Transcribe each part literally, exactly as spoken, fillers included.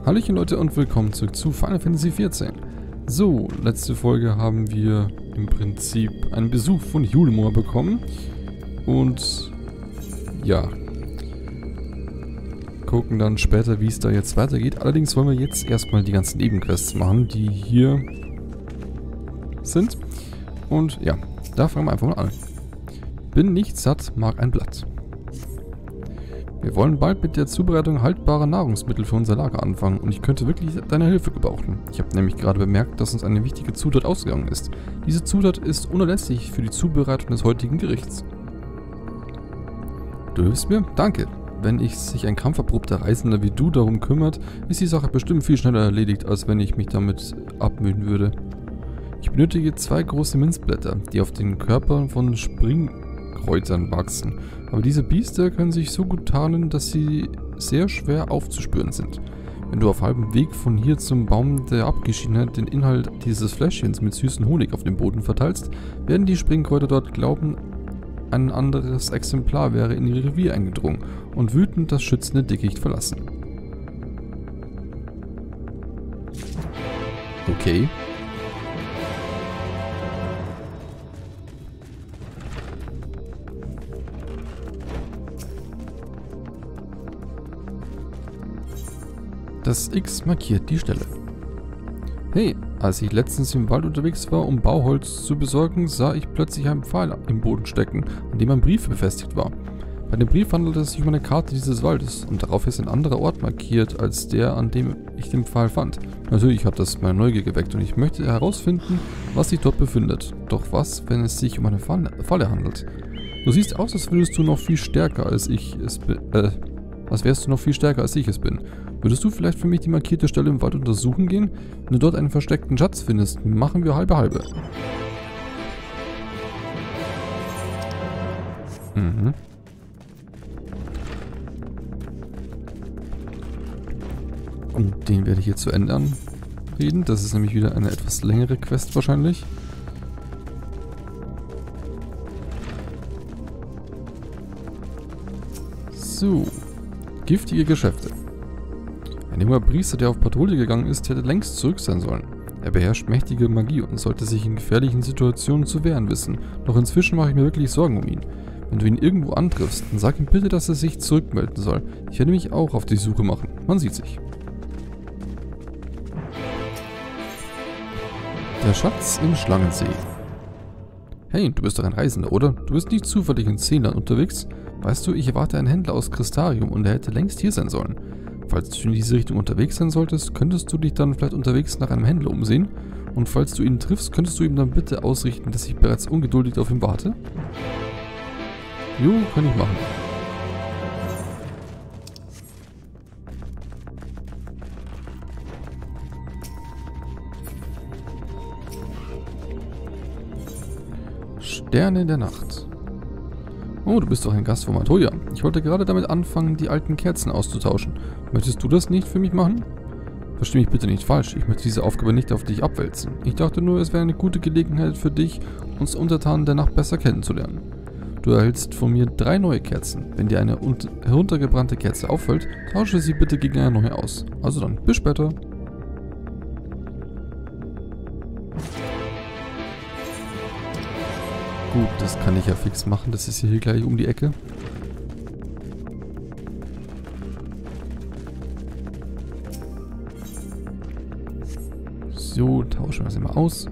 Hallöchen Leute und willkommen zurück zu Final Fantasy vierzehn. So, letzte Folge haben wir im Prinzip einen Besuch von Yulimor bekommen. Und ja, gucken dann später, wie es da jetzt weitergeht. Allerdings wollen wir jetzt erstmal die ganzen Nebenquests machen, die hier sind. Und ja, da fangen wir einfach mal an. Bin nicht satt, mag ein Blatt. Wir wollen bald mit der Zubereitung haltbarer Nahrungsmittel für unser Lager anfangen und ich könnte wirklich deine Hilfe gebrauchen. Ich habe nämlich gerade bemerkt, dass uns eine wichtige Zutat ausgegangen ist. Diese Zutat ist unerlässlich für die Zubereitung des heutigen Gerichts. Du hilfst mir? Danke. Wenn ich sich ein kampferprobter Reisender wie du darum kümmert, ist die Sache bestimmt viel schneller erledigt, als wenn ich mich damit abmühen würde. Ich benötige zwei große Minzblätter, die auf den Körpern von Springkräutern wachsen. Aber diese Biester können sich so gut tarnen, dass sie sehr schwer aufzuspüren sind. Wenn du auf halbem Weg von hier zum Baum der Abgeschiedenheit den Inhalt dieses Fläschchens mit süßem Honig auf dem Boden verteilst, werden die Springkräuter dort glauben, ein anderes Exemplar wäre in ihr Revier eingedrungen und wütend das schützende Dickicht verlassen. Okay. Das X markiert die Stelle. Hey, als ich letztens im Wald unterwegs war, um Bauholz zu besorgen, sah ich plötzlich einen Pfeil im Boden stecken, an dem ein Brief befestigt war. Bei dem Brief handelte es sich um eine Karte dieses Waldes und darauf ist ein anderer Ort markiert als der, an dem ich den Pfeil fand. Natürlich hat das meine Neugier geweckt und ich möchte herausfinden, was sich dort befindet. Doch was, wenn es sich um eine Falle handelt? Du siehst aus, als würdest du noch viel stärker als ich es bin, äh, als wärst du noch viel stärker als ich es bin. Würdest du vielleicht für mich die markierte Stelle im Wald untersuchen gehen? Wenn du dort einen versteckten Schatz findest, machen wir halbe halbe. Mhm. Und den werde ich hier zu Ende anreden. Das ist nämlich wieder eine etwas längere Quest wahrscheinlich. So. Giftige Geschäfte. Ein junger Priester, der auf Patrouille gegangen ist, hätte längst zurück sein sollen. Er beherrscht mächtige Magie und sollte sich in gefährlichen Situationen zu wehren wissen. Doch inzwischen mache ich mir wirklich Sorgen um ihn. Wenn du ihn irgendwo antriffst, dann sag ihm bitte, dass er sich zurückmelden soll. Ich werde mich auch auf die Suche machen. Man sieht sich. Der Schatz im Schlangensee. Hey, du bist doch ein Reisender, oder? Du bist nicht zufällig in Zehnland unterwegs? Weißt du, ich erwarte einen Händler aus Crystarium und er hätte längst hier sein sollen. Falls du in diese Richtung unterwegs sein solltest, könntest du dich dann vielleicht unterwegs nach einem Händler umsehen? Und falls du ihn triffst, könntest du ihm dann bitte ausrichten, dass ich bereits ungeduldig auf ihn warte? Jo, kann ich machen. Sterne in der Nacht. Oh, du bist doch ein Gast von Matoya. Ich wollte gerade damit anfangen, die alten Kerzen auszutauschen. Möchtest du das nicht für mich machen? Versteh mich bitte nicht falsch, ich möchte diese Aufgabe nicht auf dich abwälzen. Ich dachte nur, es wäre eine gute Gelegenheit für dich, uns Untertanen der Nacht besser kennenzulernen. Du erhältst von mir drei neue Kerzen. Wenn dir eine heruntergebrannte Kerze auffällt, tausche sie bitte gegen eine neue aus. Also dann, bis später. Gut, das kann ich ja fix machen. Das ist hier gleich um die Ecke. So, tauschen wir sie mal aus.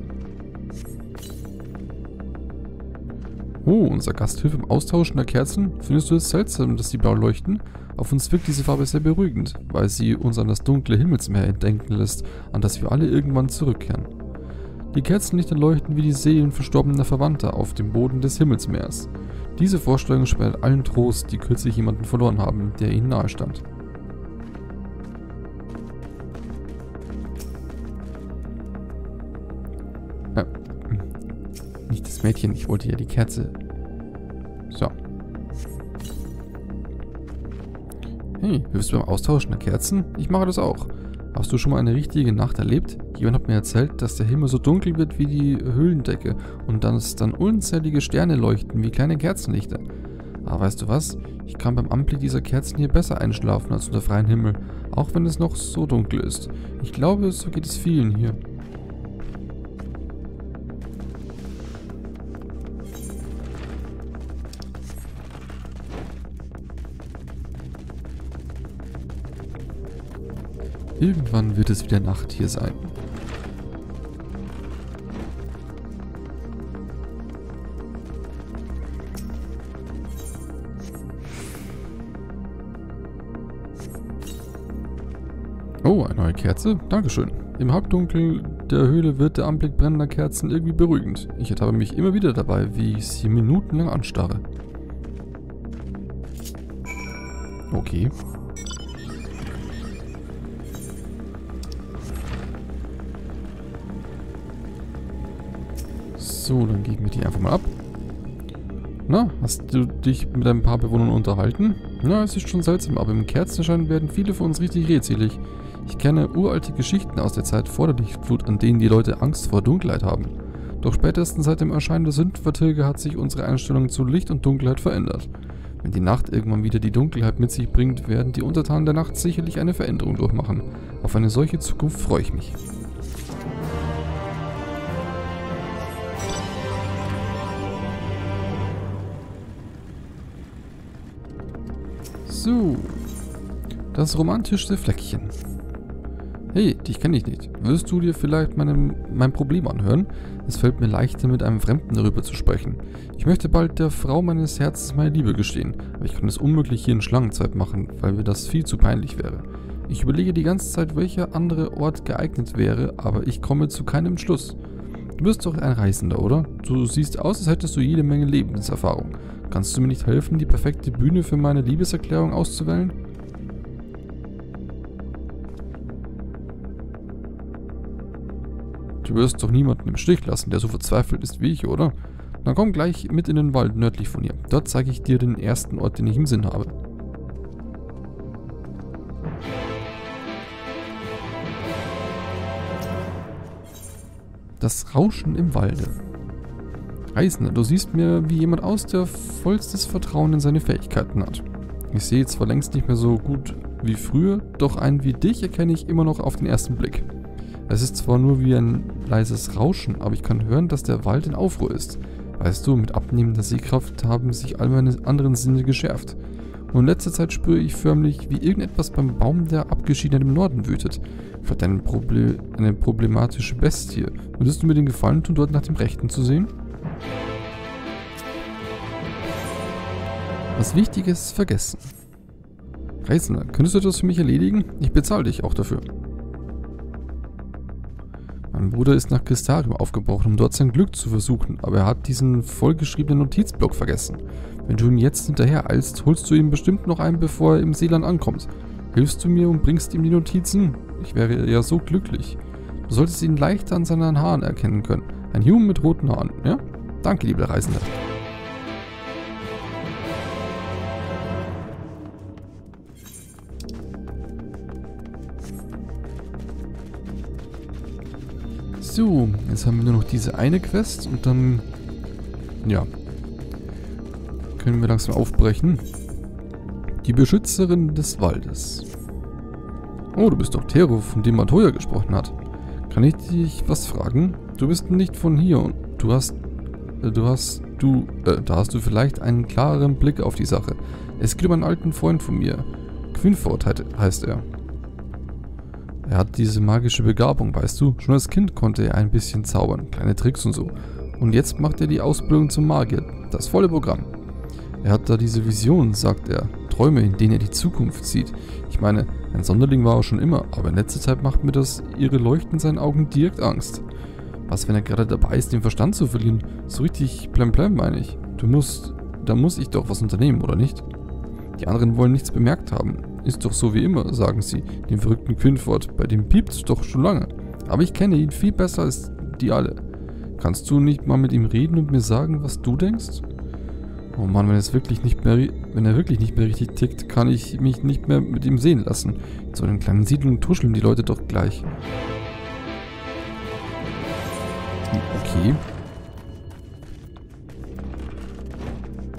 Oh, unser Gast hilft beim Austauschen der Kerzen. Findest du es seltsam, dass sie blau leuchten? Auf uns wirkt diese Farbe sehr beruhigend, weil sie uns an das dunkle Himmelsmeer denken lässt, an das wir alle irgendwann zurückkehren. Die Kerzenlichter leuchten wie die Seelen verstorbener Verwandter auf dem Boden des Himmelsmeers. Diese Vorstellung spendet allen Trost, die kürzlich jemanden verloren haben, der ihnen nahe stand. Äh, nicht das Mädchen, ich wollte ja die Kerze. So. Hey, hilfst du beim Austauschen der Kerzen? Ich mache das auch. Hast du schon mal eine richtige Nacht erlebt? Jemand hat mir erzählt, dass der Himmel so dunkel wird wie die Höhlendecke und dass dann unzählige Sterne leuchten wie kleine Kerzenlichter. Aber weißt du was? Ich kann beim Anblick dieser Kerzen hier besser einschlafen als unter freiem Himmel. Auch wenn es noch so dunkel ist. Ich glaube, so geht es vielen hier. Irgendwann wird es wieder Nacht hier sein. Oh, eine neue Kerze? Dankeschön. Im Halbdunkel der Höhle wird der Anblick brennender Kerzen irgendwie beruhigend. Ich ertappe mich immer wieder dabei, wie ich sie minutenlang anstarre. Okay. So, dann geben wir die einfach mal ab. Na, hast du dich mit ein paar Bewohnern unterhalten? Na, es ist schon seltsam, aber im Kerzenschein werden viele von uns richtig redselig. Ich kenne uralte Geschichten aus der Zeit vor der Lichtflut, an denen die Leute Angst vor Dunkelheit haben. Doch spätestens seit dem Erscheinen der Sündenvertilger hat sich unsere Einstellung zu Licht und Dunkelheit verändert. Wenn die Nacht irgendwann wieder die Dunkelheit mit sich bringt, werden die Untertanen der Nacht sicherlich eine Veränderung durchmachen. Auf eine solche Zukunft freue ich mich. So, das romantischste Fleckchen. Hey, dich kenne ich nicht. Wirst du dir vielleicht meinem, mein Problem anhören? Es fällt mir leichter, mit einem Fremden darüber zu sprechen. Ich möchte bald der Frau meines Herzens meine Liebe gestehen, aber ich kann es unmöglich hier in Schlangenzeit machen, weil mir das viel zu peinlich wäre. Ich überlege die ganze Zeit, welcher andere Ort geeignet wäre, aber ich komme zu keinem Schluss. Du bist doch ein Reisender, oder? Du siehst aus, als hättest du jede Menge Lebenserfahrung. Kannst du mir nicht helfen, die perfekte Bühne für meine Liebeserklärung auszuwählen? Du wirst doch niemanden im Stich lassen, der so verzweifelt ist wie ich, oder? Dann komm gleich mit in den Wald nördlich von hier. Dort zeige ich dir den ersten Ort, den ich im Sinn habe. Das Rauschen im Walde. Reisender, du siehst mir wie jemand aus, der vollstes Vertrauen in seine Fähigkeiten hat. Ich sehe zwar längst nicht mehr so gut wie früher, doch einen wie dich erkenne ich immer noch auf den ersten Blick. Es ist zwar nur wie ein leises Rauschen, aber ich kann hören, dass der Wald in Aufruhr ist. Weißt du, mit abnehmender Sehkraft haben sich all meine anderen Sinne geschärft. Und in letzter Zeit spüre ich förmlich, wie irgendetwas beim Baum der Abgeschiedenen im Norden wütet. Vielleicht eine, Proble eine problematische Bestie. Würdest du mir den Gefallen tun, dort nach dem Rechten zu sehen? Was Wichtiges vergessen. Reisender, könntest du das für mich erledigen? Ich bezahle dich auch dafür. Mein Bruder ist nach Crystarium aufgebrochen, um dort sein Glück zu versuchen, aber er hat diesen vollgeschriebenen Notizblock vergessen. Wenn du ihm jetzt hinterher eilst, holst du ihm bestimmt noch einen, bevor er im Seeland ankommt. Hilfst du mir und bringst ihm die Notizen? Ich wäre ja so glücklich. Du solltest ihn leicht an seinen Haaren erkennen können. Ein Human mit roten Haaren, ja? Danke, lieber Reisender. So, jetzt haben wir nur noch diese eine Quest und dann, ja, können wir langsam aufbrechen. Die Beschützerin des Waldes. Oh, du bist doch Tero, von dem Matoya gesprochen hat. Kann ich dich was fragen? Du bist nicht von hier und du hast, äh, du hast, du, äh, da hast du vielleicht einen klareren Blick auf die Sache. Es geht um einen alten Freund von mir. Quinford heißt er. Er hat diese magische Begabung, weißt du? Schon als Kind konnte er ein bisschen zaubern, kleine Tricks und so. Und jetzt macht er die Ausbildung zum Magier. Das volle Programm. Er hat da diese Vision, sagt er. Träume, in denen er die Zukunft sieht. Ich meine, ein Sonderling war er schon immer, aber in letzter Zeit macht mir das ihre Leuchten in seinen Augen direkt Angst. Was, wenn er gerade dabei ist, den Verstand zu verlieren? So richtig blemblem, meine ich. Du musst, da muss ich doch was unternehmen, oder nicht? Die anderen wollen nichts bemerkt haben. Ist doch so wie immer, sagen sie, den verrückten Quinford, bei dem piept's doch schon lange. Aber ich kenne ihn viel besser als die alle. Kannst du nicht mal mit ihm reden und mir sagen, was du denkst? Oh Mann, wenn, es wirklich nicht mehr, wenn er wirklich nicht mehr richtig tickt, kann ich mich nicht mehr mit ihm sehen lassen. In so einer kleinen Siedlung tuscheln die Leute doch gleich. Okay.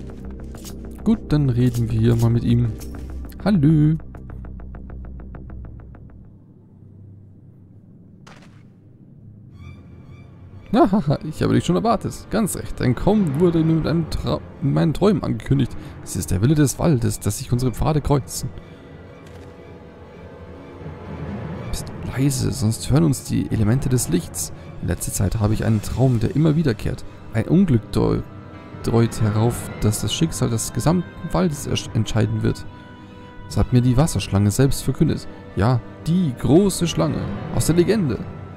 Gut, dann reden wir mal mit ihm. Hallo. Ja, haha, ich habe dich schon erwartet. Ganz recht. Dein Kommen wurde nur mit einem Tra in meinen Träumen angekündigt. Es ist der Wille des Waldes, dass sich unsere Pfade kreuzen. Bist leise, sonst hören uns die Elemente des Lichts. In letzter Zeit habe ich einen Traum, der immer wiederkehrt. Ein Unglück deut herauf, dass das Schicksal des gesamten Waldes entscheiden wird. Das hat mir die Wasserschlange selbst verkündet. Ja, die große Schlange aus der Legende.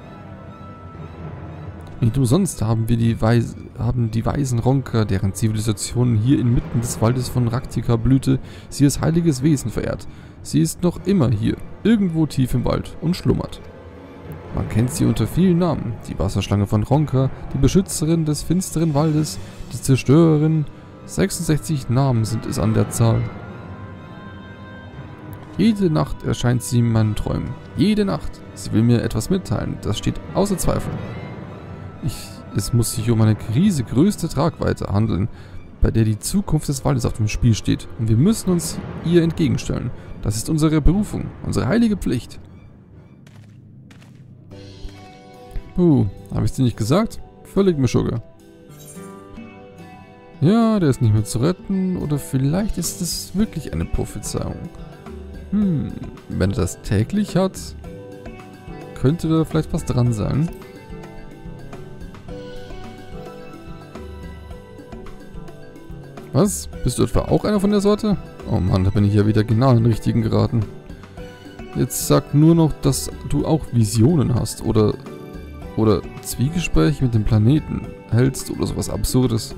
Nicht umsonst haben wir die, Weis haben die weisen Ronker, deren Zivilisation hier inmitten des Waldes von Raktika blühte, sie als heiliges Wesen verehrt. Sie ist noch immer hier, irgendwo tief im Wald und schlummert. Man kennt sie unter vielen Namen. Die Wasserschlange von Ronka, die Beschützerin des finsteren Waldes, die Zerstörerin. sechsundsechzig Namen sind es an der Zahl. Jede Nacht erscheint sie in meinen Träumen. Jede Nacht. Sie will mir etwas mitteilen, das steht außer Zweifel. Ich, es muss sich um eine riesige größte Tragweite handeln, bei der die Zukunft des Waldes auf dem Spiel steht. Und wir müssen uns ihr entgegenstellen. Das ist unsere Berufung, unsere heilige Pflicht. Puh, habe ich dir nicht gesagt? Völlig Mischugge. Ja, der ist nicht mehr zu retten. Oder vielleicht ist es wirklich eine Prophezeiung. Hm, wenn er das täglich hat, könnte da vielleicht was dran sein. Was? Bist du etwa auch einer von der Sorte? Oh Mann, da bin ich ja wieder genau in den richtigen geraten. Jetzt sag nur noch, dass du auch Visionen hast oder oder Zwiegespräche mit dem Planeten hältst oder sowas Absurdes.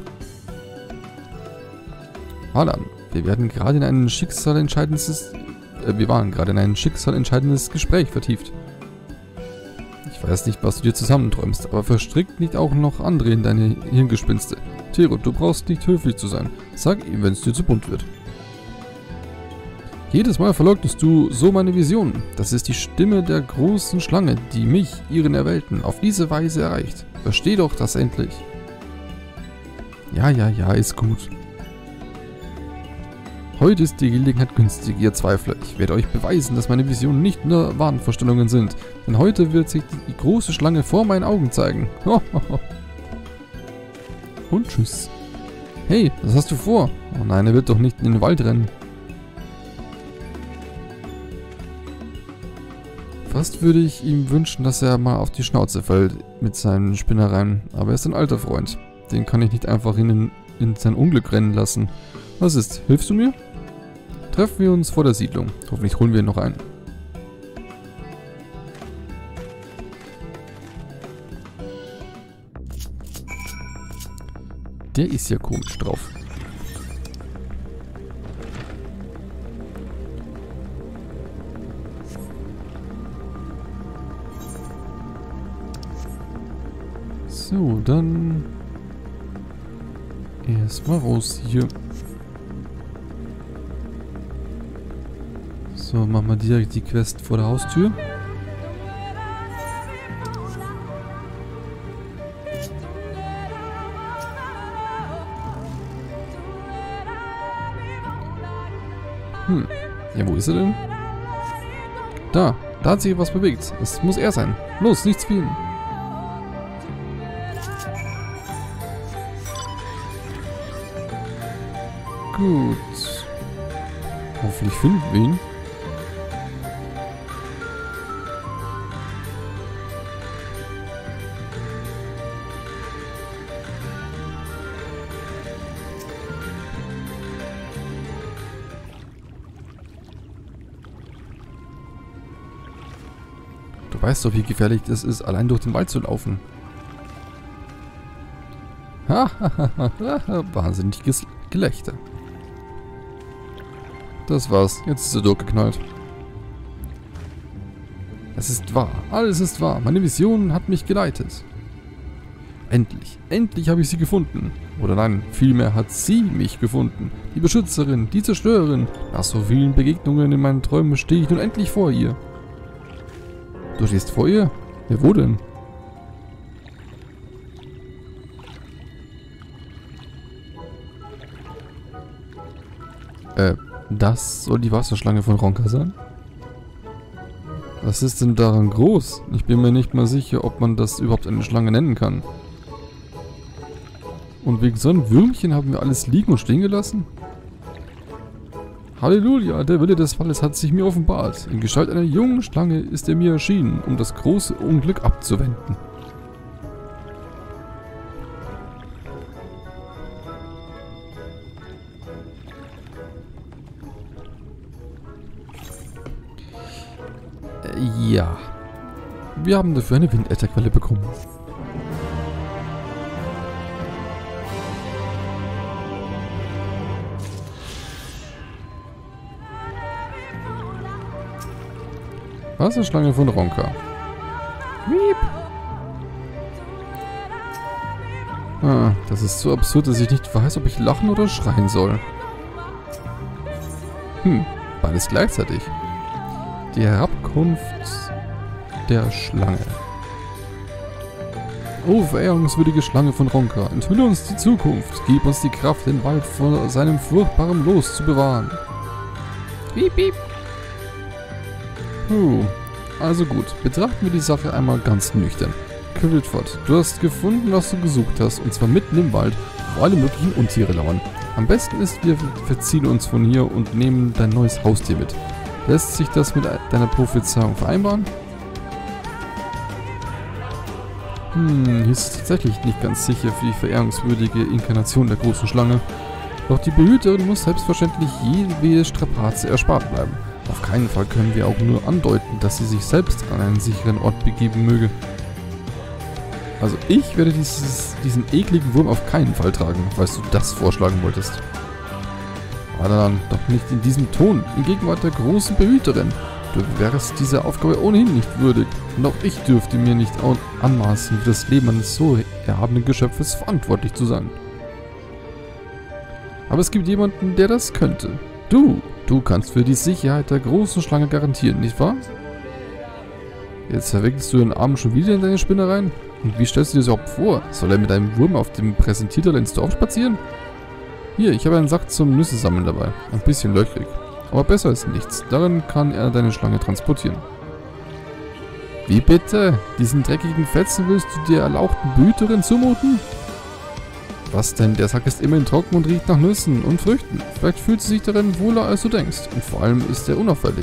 Alan, wir werden gerade in ein schicksalentscheidendes äh, wir waren gerade in ein schicksalentscheidendes Gespräch vertieft. Ich weiß nicht, was du dir zusammenträumst, aber verstrickt nicht auch noch andere in deine Hirngespinste. Tero, du brauchst nicht höflich zu sein. Sag ihm, wenn es dir zu bunt wird. Jedes Mal verleugnest du so meine Visionen. Das ist die Stimme der großen Schlange, die mich, ihren Erwählten, auf diese Weise erreicht. Versteh doch das endlich. Ja, ja, ja, ist gut. Heute ist die Gelegenheit günstig, ihr Zweifler. Ich werde euch beweisen, dass meine Visionen nicht nur Wahnvorstellungen sind. Denn heute wird sich die große Schlange vor meinen Augen zeigen. Und tschüss. Hey, was hast du vor? Oh nein, er wird doch nicht in den Wald rennen. Fast würde ich ihm wünschen, dass er mal auf die Schnauze fällt mit seinen Spinnereien. Aber er ist ein alter Freund. Den kann ich nicht einfach in, in sein Unglück rennen lassen. Was ist? Hilfst du mir? Treffen wir uns vor der Siedlung. Hoffentlich holen wir ihn noch ein. Der ist ja komisch drauf. So, dann erstmal raus hier. So, machen wir direkt die Quest vor der Haustür. Hm, ja, wo ist er denn? Da, da hat sich was bewegt. Es muss er sein. Los, nichts fehlen. Gut. Hoffentlich finden wir ihn. Du weißt doch, wie gefährlich es ist, allein durch den Wald zu laufen. Hahaha, wahnsinniges Gelächter. Das war's. Jetzt ist er durchgeknallt. Es ist wahr. Alles ist wahr. Meine Vision hat mich geleitet. Endlich. Endlich habe ich sie gefunden. Oder nein, vielmehr hat sie mich gefunden. Die Beschützerin, die Zerstörerin. Nach so vielen Begegnungen in meinen Träumen stehe ich nun endlich vor ihr. Du stehst vor ihr? Ja, wo denn? Äh, das soll die Wasserschlange von Ronka sein? Was ist denn daran groß? Ich bin mir nicht mal sicher, ob man das überhaupt eine Schlange nennen kann. Und wegen so einem Würmchen haben wir alles liegen und stehen gelassen? Halleluja, der Wille des Falles hat sich mir offenbart. In Gestalt einer jungen Schlange ist er mir erschienen, um das große Unglück abzuwenden. Äh, ja. Wir haben dafür eine Windätherquelle bekommen. Wasserschlange von Ronka. Miep. Ah, das ist so absurd, dass ich nicht weiß, ob ich lachen oder schreien soll. Hm, beides gleichzeitig. Die Herabkunft der Schlange. Oh, verehrungswürdige Schlange von Ronka, enthülle uns die Zukunft. Gib uns die Kraft, den Wald vor seinem furchtbaren Los zu bewahren. Piep, piep. Puh, also gut, betrachten wir die Sache einmal ganz nüchtern. Quillford, du hast gefunden, was du gesucht hast, und zwar mitten im Wald, wo alle möglichen Untiere lauern. Am besten ist, wir verziehen uns von hier und nehmen dein neues Haustier mit. Lässt sich das mit deiner Prophezeiung vereinbaren? Hm, hier ist es tatsächlich nicht ganz sicher für die verehrungswürdige Inkarnation der großen Schlange. Doch die Behüterin muss selbstverständlich jede Strapaze erspart bleiben. Auf keinen Fall können wir auch nur andeuten, dass sie sich selbst an einen sicheren Ort begeben möge. Also ich werde dieses, diesen ekligen Wurm auf keinen Fall tragen, falls du das vorschlagen wolltest. Aber dann doch nicht in diesem Ton, in Gegenwart der großen Behüterin. Du wärst dieser Aufgabe ohnehin nicht würdig. Und auch ich dürfte mir nicht anmaßen, für das Leben eines so erhabenen Geschöpfes verantwortlich zu sein. Aber es gibt jemanden, der das könnte. Du! Du kannst für die Sicherheit der großen Schlange garantieren, nicht wahr? Jetzt verwickelst du den Arm schon wieder in deine Spinnereien? Und wie stellst du dir das überhaupt vor? Soll er mit einem Wurm auf dem Präsentierteller ins Dorf spazieren? Hier, ich habe einen Sack zum Nüsse sammeln dabei. Ein bisschen löchrig. Aber besser als nichts. Darin kann er deine Schlange transportieren. Wie bitte? Diesen dreckigen Fetzen willst du der erlauchten Behüterin zumuten? Was denn? Der Sack ist immerhin trocken und riecht nach Nüssen und Früchten. Vielleicht fühlt sie sich darin wohler, als du denkst. Und vor allem ist er unauffällig.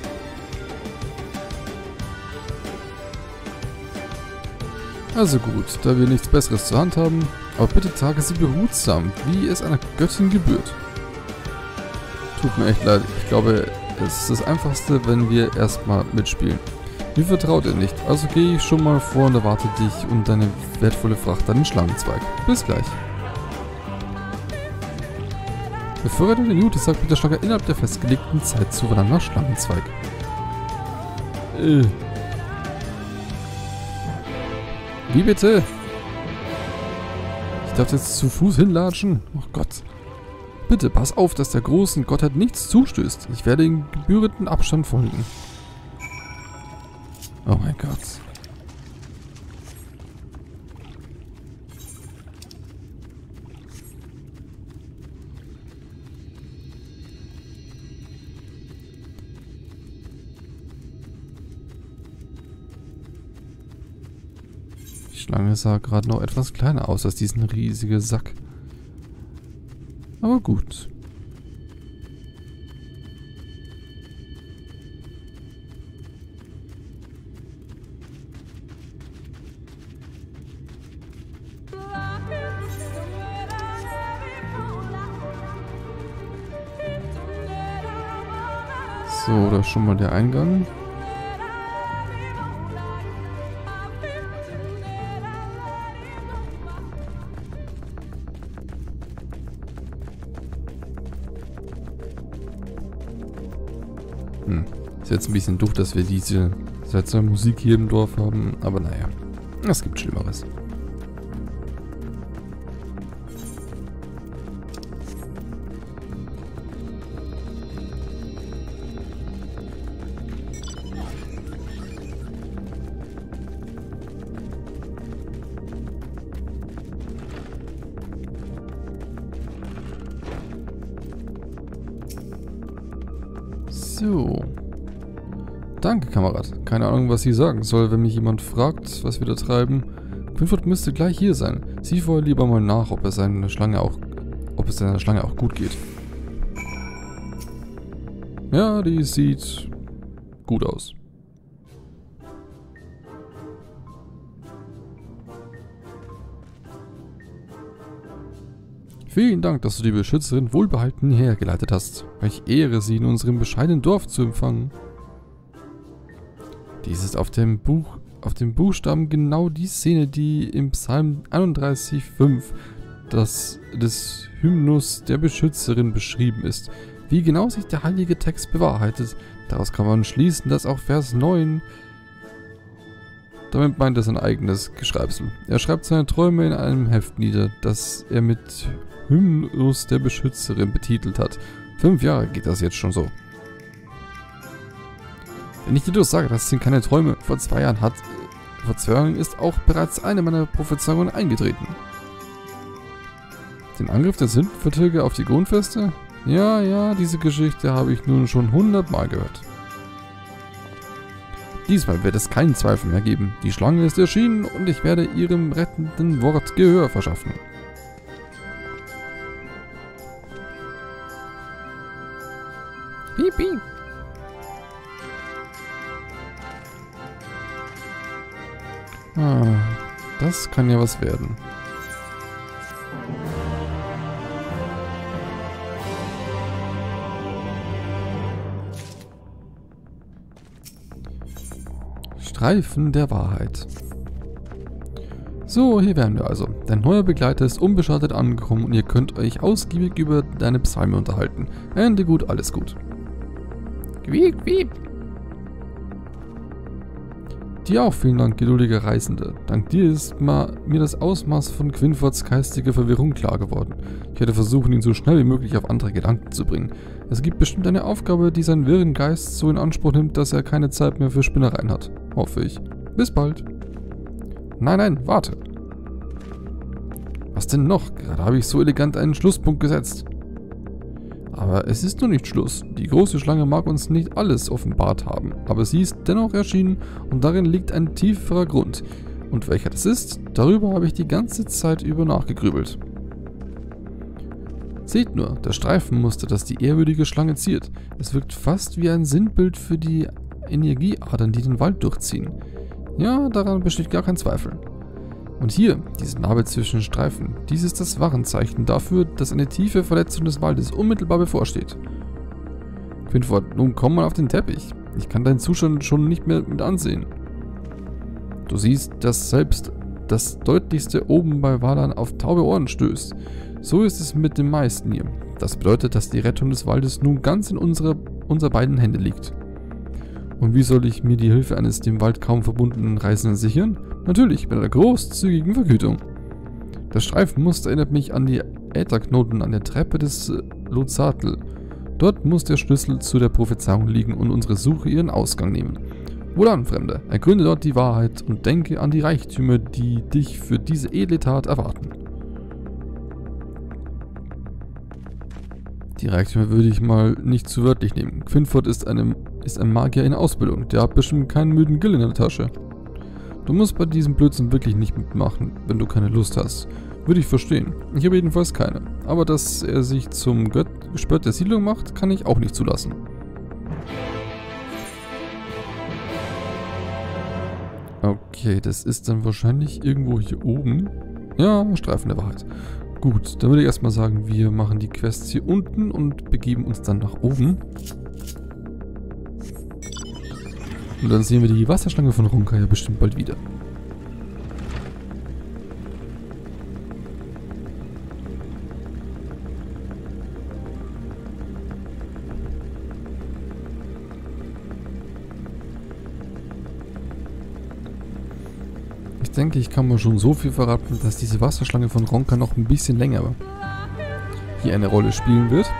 Also gut, da wir nichts Besseres zur Hand haben, aber bitte trage sie behutsam, wie es einer Göttin gebührt. Tut mir echt leid, ich glaube, es ist das Einfachste, wenn wir erstmal mitspielen. Mir vertraut er nicht, also gehe ich schon mal vor und erwarte dich und deine wertvolle Fracht an den Schlangenzweig. Bis gleich. Bevor er den Jute sagt, mit der Schlange innerhalb der festgelegten Zeit zuwandern nach Schlangenzweig. Äh. Wie bitte? Ich darf jetzt zu Fuß hinlatschen? Oh Gott. Bitte, pass auf, dass der großen Gottheit nichts zustößt. Ich werde in gebührenden Abstand folgen. Oh mein Gott. Die Schlange sah gerade noch etwas kleiner aus als diesen riesigen Sack. Aber gut. So, da ist schon mal der Eingang. Hm. Ist jetzt ein bisschen doof, dass wir diese seltsame Musik hier im Dorf haben, aber naja, es gibt Schlimmeres. So. Danke, Kamerad. Keine Ahnung, was ich sagen soll, wenn mich jemand fragt, was wir da treiben. Quinford müsste gleich hier sein. Sieh vorher lieber mal nach, ob er seine Schlange auch, ob es seiner Schlange auch gut geht. Ja, die sieht gut aus. Vielen Dank, dass du die Beschützerin wohlbehalten hergeleitet hast. Welch Ehre, sie in unserem bescheidenen Dorf zu empfangen. Dies ist auf dem Buch, auf dem Buchstaben genau die Szene, die im Psalm einunddreißig fünf das, des Hymnus der Beschützerin beschrieben ist. Wie genau sich der heilige Text bewahrheitet, daraus kann man schließen, dass auch Vers neun... Damit meint er sein eigenes Geschreibsel. Er schreibt seine Träume in einem Heft nieder, das er mit Hymnus der Beschützerin betitelt hat. Fünf Jahre geht das jetzt schon so. Wenn ich dir doch sage, das sind keine Träume, vor zwei Jahren hat, vor zwei Jahren ist auch bereits eine meiner Prophezeiungen eingetreten. Den Angriff der Sündenvertilger auf die Grundfeste? Ja, ja, diese Geschichte habe ich nun schon hundertmal gehört. Diesmal wird es keinen Zweifel mehr geben. Die Schlange ist erschienen und ich werde ihrem rettenden Wort Gehör verschaffen. Piep, piep. Ah, das kann ja was werden. Streifen der Wahrheit. So, hier wären wir also. Dein neuer Begleiter ist unbeschadet angekommen und ihr könnt euch ausgiebig über deine Psalme unterhalten. Ende gut, alles gut. Quiek, quiek. Dir auch vielen Dank, geduldiger Reisender. Dank dir ist ma mir das Ausmaß von Quinfords geistiger Verwirrung klar geworden. Ich werde versuchen, ihn so schnell wie möglich auf andere Gedanken zu bringen. Es gibt bestimmt eine Aufgabe, die seinen wirren Geist so in Anspruch nimmt, dass er keine Zeit mehr für Spinnereien hat. Hoffe ich. Bis bald. Nein, nein, warte. Was denn noch? Gerade habe ich so elegant einen Schlusspunkt gesetzt. Aber es ist noch nicht Schluss. Die große Schlange mag uns nicht alles offenbart haben, aber sie ist dennoch erschienen und darin liegt ein tieferer Grund. Und welcher das ist, darüber habe ich die ganze Zeit über nachgegrübelt. Seht nur, das Streifenmuster, das die ehrwürdige Schlange ziert. Es wirkt fast wie ein Sinnbild für die Energieadern, die den Wald durchziehen. Ja, daran besteht gar kein Zweifel. Und hier, diese Narbe zwischen Streifen, dies ist das Warnzeichen dafür, dass eine tiefe Verletzung des Waldes unmittelbar bevorsteht. Quinford, nun komm mal auf den Teppich. Ich kann deinen Zustand schon nicht mehr mit ansehen. Du siehst, dass selbst das Deutlichste oben bei Valan auf taube Ohren stößt. So ist es mit den meisten hier. Das bedeutet, dass die Rettung des Waldes nun ganz in unserer, unserer beiden Hände liegt. Und wie soll ich mir die Hilfe eines dem Wald kaum verbundenen Reisenden sichern? Natürlich, mit einer großzügigen Vergütung. Das Streifenmuster erinnert mich an die Ätherknoten an der Treppe des Lozatl. Dort muss der Schlüssel zu der Prophezeiung liegen und unsere Suche ihren Ausgang nehmen. Wohlan, Fremder, ergründe dort die Wahrheit und denke an die Reichtümer, die dich für diese edle Tat erwarten. Die Reichtümer würde ich mal nicht zu wörtlich nehmen. Quinford ist, eine, ist ein Magier in Ausbildung, der hat bestimmt keinen müden Gill in der Tasche. Du musst bei diesem Blödsinn wirklich nicht mitmachen, wenn du keine Lust hast. Würde ich verstehen. Ich habe jedenfalls keine. Aber dass er sich zum Gött Gespött der Siedlung macht, kann ich auch nicht zulassen. Okay, das ist dann wahrscheinlich irgendwo hier oben. Ja, Streifen der Wahrheit. Gut, dann würde ich erstmal sagen, wir machen die Quests hier unten und begeben uns dann nach oben. Und dann sehen wir die Wasserschlange von Ronka ja bestimmt bald wieder. Ich denke, ich kann mal schon so viel verraten, dass diese Wasserschlange von Ronka noch ein bisschen länger hier eine Rolle spielen wird.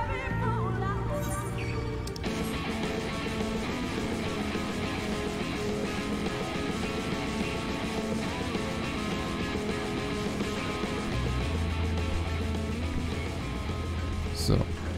So.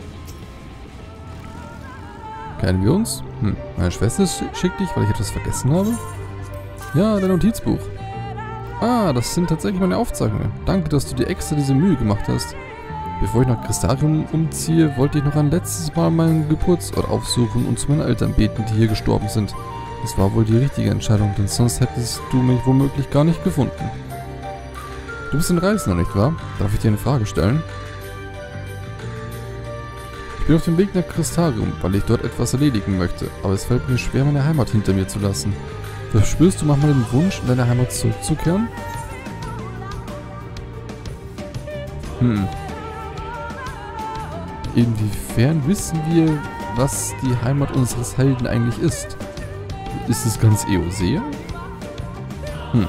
Kennen wir uns? Hm, meine Schwester schickt dich, weil ich etwas vergessen habe? Ja, dein Notizbuch. Ah, das sind tatsächlich meine Aufzeichnungen. Danke, dass du dir extra diese Mühe gemacht hast. Bevor ich nach Crystarium umziehe, wollte ich noch ein letztes Mal meinen Geburtsort aufsuchen und zu meinen Eltern beten, die hier gestorben sind. Das war wohl die richtige Entscheidung, denn sonst hättest du mich womöglich gar nicht gefunden. Du bist ein Reisender, nicht wahr? Darf ich dir eine Frage stellen? Ich bin auf dem Weg nach Crystarium, weil ich dort etwas erledigen möchte, aber es fällt mir schwer, meine Heimat hinter mir zu lassen. Verspürst du manchmal den Wunsch, in deine Heimat zurückzukehren? Hm. Inwiefern wissen wir, was die Heimat unseres Helden eigentlich ist? Ist es ganz Eosea? Hm.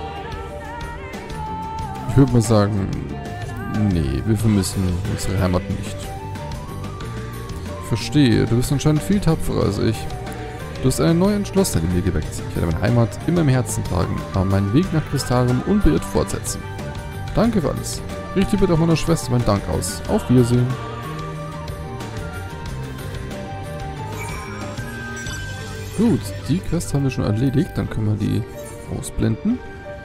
Ich würde mal sagen, nee, wir vermissen unsere Heimat nicht. Ich verstehe, du bist anscheinend viel tapferer als ich. Du hast eine neue Entschlossenheit in mir geweckt. Ich werde meine Heimat immer im Herzen tragen, aber meinen Weg nach Crystarium unbeirrt fortsetzen. Danke für alles. Richte bitte auch meiner Schwester meinen Dank aus. Auf Wiedersehen. Gut, die Quest haben wir schon erledigt. Dann können wir die ausblenden.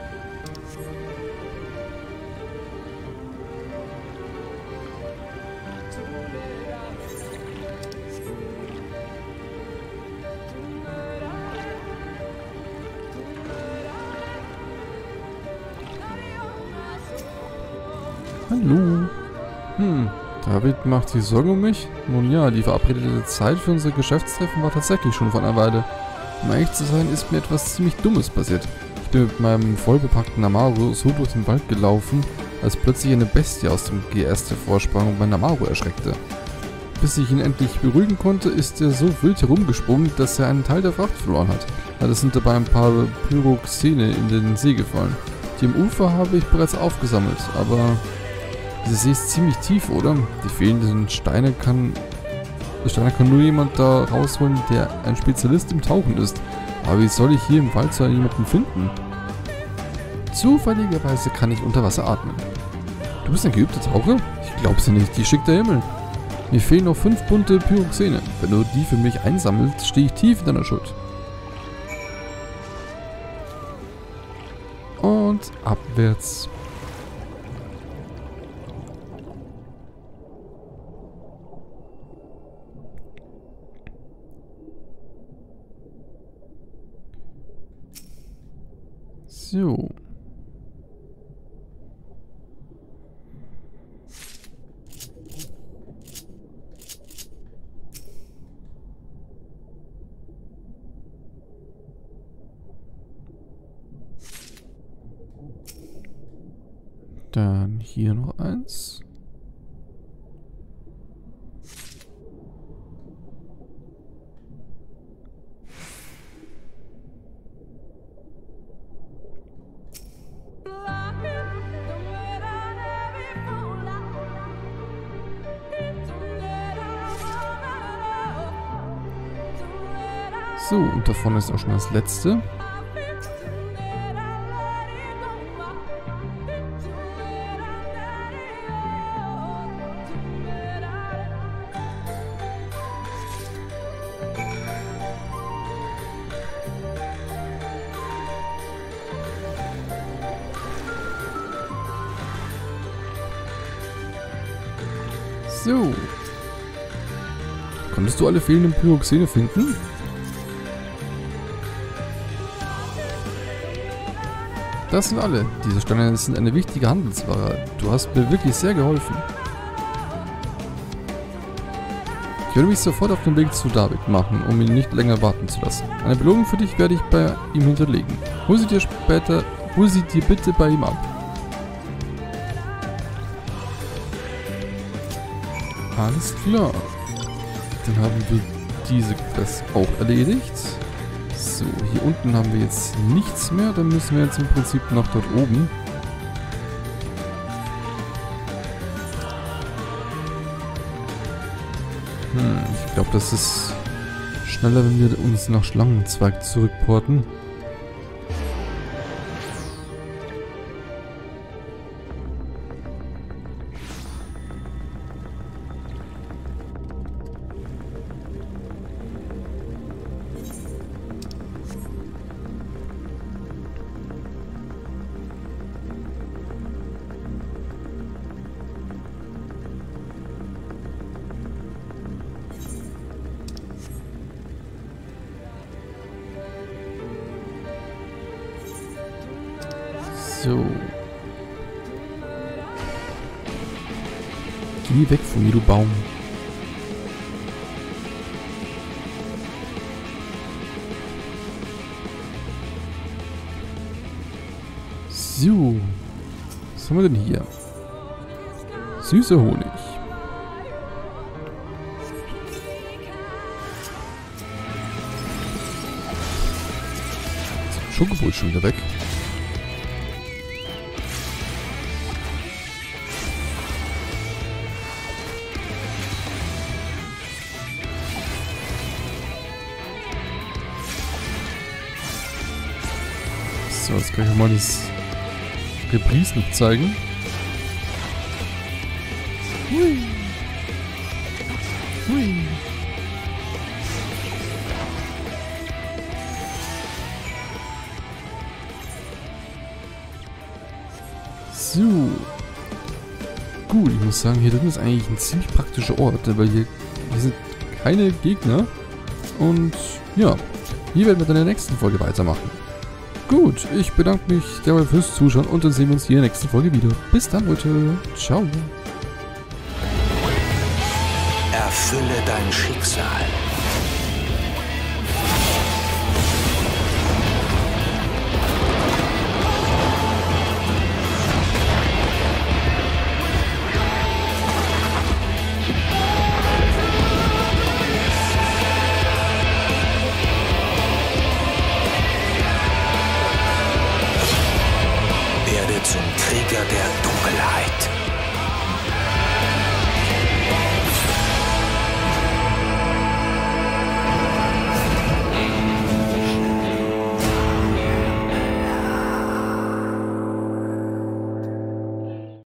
Hallo. Hm, David macht sich Sorgen um mich? Nun ja, die verabredete Zeit für unser Geschäftstreffen war tatsächlich schon vor einer Weile. Um ehrlich zu sein, ist mir etwas ziemlich Dummes passiert. Ich bin mit meinem vollbepackten Namaru so durch den Wald gelaufen, als plötzlich eine Bestie aus dem Geäst hervorsprang und mein Namaru erschreckte. Bis ich ihn endlich beruhigen konnte, ist er so wild herumgesprungen, dass er einen Teil der Fracht verloren hat. Leider sind dabei ein paar Pyroxene in den See gefallen. Die im Ufer habe ich bereits aufgesammelt, aber dieser See ist ziemlich tief, oder? Die fehlenden Steine kann... Die Steine kann nur jemand da rausholen, der ein Spezialist im Tauchen ist. Aber wie soll ich hier im Wald so jemanden finden? Zufälligerweise kann ich unter Wasser atmen. Du bist ein geübter Taucher? Ich glaub's ja nicht, die schickt der Himmel. Mir fehlen noch fünf bunte Pyroxene. Wenn du die für mich einsammelst, stehe ich tief in deiner Schuld. Und abwärts. So. Dann hier noch eins. So, und davon ist auch schon das letzte. So. Konntest du alle fehlenden Pyroxene finden? Das sind alle. Diese Steine sind eine wichtige Handelsware. Du hast mir wirklich sehr geholfen. Ich werde mich sofort auf den Weg zu David machen, um ihn nicht länger warten zu lassen. Eine Belohnung für dich werde ich bei ihm hinterlegen. Hol sie dir später, hol sie dir bitte bei ihm ab. Alles klar. Dann haben wir diese Quest auch erledigt. So, hier unten haben wir jetzt nichts mehr. Dann müssen wir jetzt im Prinzip noch dort oben. Hm, ich glaube, das ist schneller, wenn wir uns nach Schlangenzweig zurückporten. So. Geh weg von mir, du Baum. So. Was haben wir denn hier? Süßer Honig. Schokobrot schon wieder weg. So, jetzt kann ich mal das Reprise noch zeigen. Hui. Hui. So. Gut, ich muss sagen, hier drin ist eigentlich ein ziemlich praktischer Ort, weil hier, hier sind keine Gegner. Und ja, hier werden wir dann in der nächsten Folge weitermachen. Gut, ich bedanke mich derweil fürs Zuschauen und dann sehen wir uns hier in der nächsten Folge wieder. Bis dann, Leute. Ciao. Erfülle dein Schicksal. Werde zum Krieger der Dunkelheit.